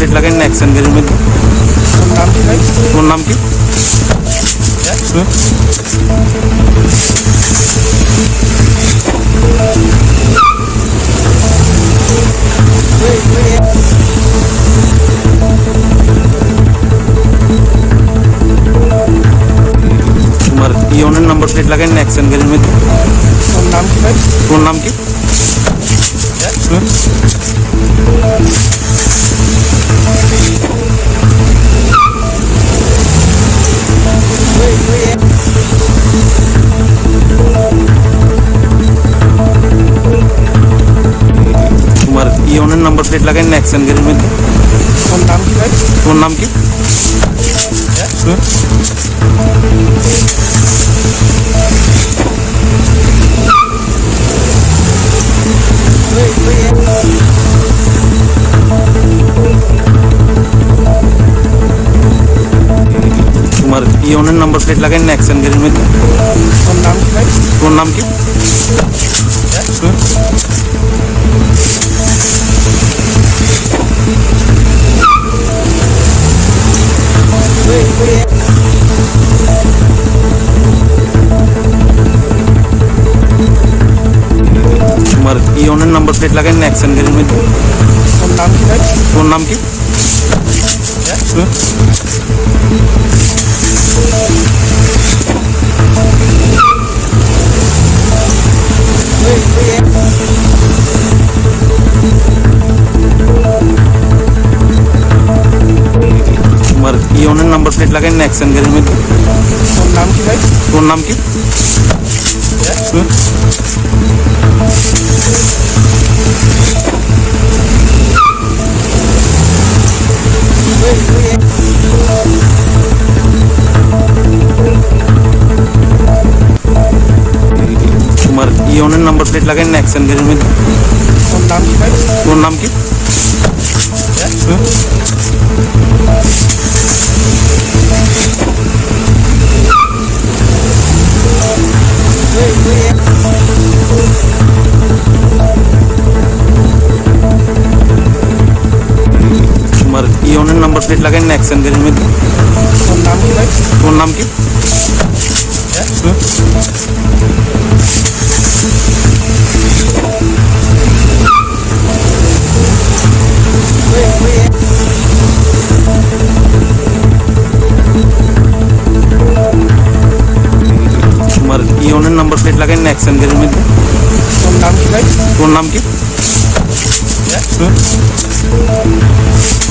Plate লাগাই action গাড়ির মধ্যে। নাম কি ভাই? তোর নাম কি? তোমার ইয়নের নাম্বার প্লেট লাগাই অ্যাকশন গাড়ির মধ্যে। নাম কি ভাই? তোর নাম কি? তোমার ইয়নের নাম্বার প্লেট লাগাই অ্যাকশন গাড়ির মধ্যে। নাম কি ভাই? তোর নাম কি? তোমার ইয়নের নাম্বার প্লেট লাগাই অ্যাকশন গাড়ির মধ্যে। নাম কি ভাই? তোর নাম কি? তোমার ইয়নের নাম্বার প্লেট লাগাই অ্যাকশন গাড়ির মধ্যে। নাম কি ভাই? তোর নাম কি? তোমার ইয়নের নাম্বার প্লেট লাগাই অ্যাকশন গাড়ির মধ্যে। নাম কি ভাই? তোর নাম কি? তোমার ইয়নের নাম্বার প্লেট লাগাই অ্যাকশন গাড়ির মধ্যে। নাম কি ভাই? তোর নাম কি? তোমার ইয়নের নাম্বার প্লেট লাগাই অ্যাকশন গাড়ির মধ্যে। নাম কি ভাই? তোর নাম কি? তোমার ইয়নের নাম্বার প্লেট লাগাই অ্যাকশন গাড়ির মধ্যে। নাম কি ভাই? তোর নাম কি?